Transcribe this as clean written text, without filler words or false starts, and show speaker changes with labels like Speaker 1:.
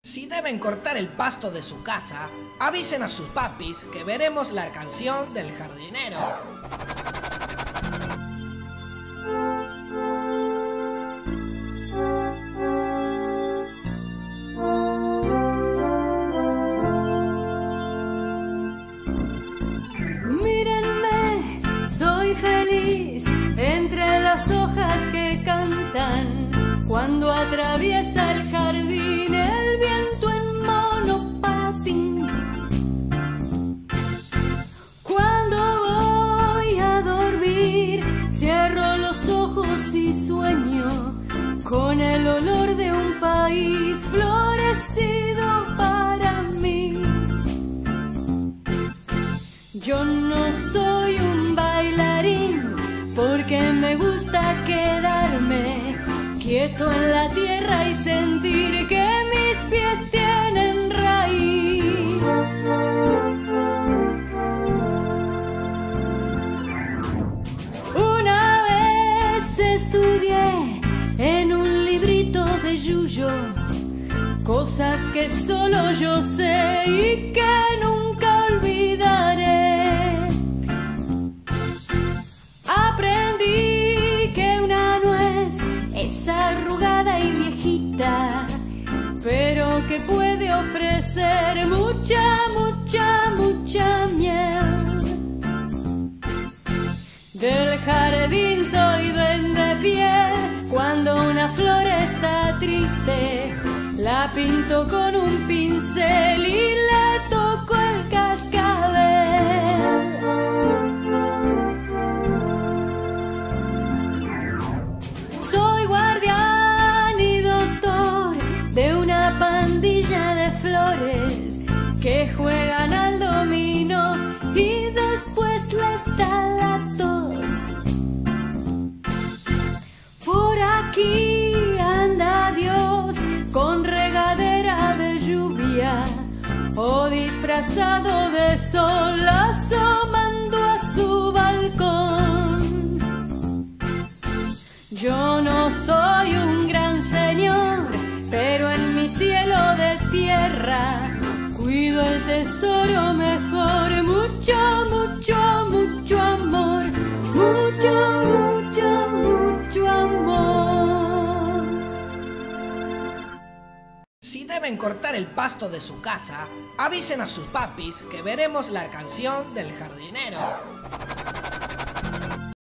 Speaker 1: Si deben cortar el pasto de su casa, avisen a sus papis que veremos la canción del jardinero.
Speaker 2: Mírenme, soy feliz entre las hojas que cantan. Cuando atraviesa el jardín el viento en monopatín. Cuando voy a dormir cierro los ojos y sueño con el olor de un país florecido para mí. Yo no soy un bailarín porque me gusta quedarme quieto en la tierra y sentir que mis pies tienen raíz. Una vez estudié en un librito de Yuyo cosas que solo yo sé y que nunca olvidaré. Aprendí que una nuez es arrugada y viejita, pero que puede ofrecer mucha, mucha, mucha miel. Del jardín soy duende fiel, cuando una flor está triste, la pinto con un pincel y le toco el cascabel. Soy guardián y doctor de una pandilla de flores que juegan al dominó y después les da la tos. Por aquí anda Dios con regadera de lluvia o disfrazado de sol asomando a su balcón. Yo no soy un gran señor, pero en mi cielo de tierra cuido el tesoro mejor. Mucho, mucho, mucho amor, mucho, mucho, mucho amor.
Speaker 1: Si deben cortar el pasto de su casa, avisen a sus papis que veremos la canción del jardinero.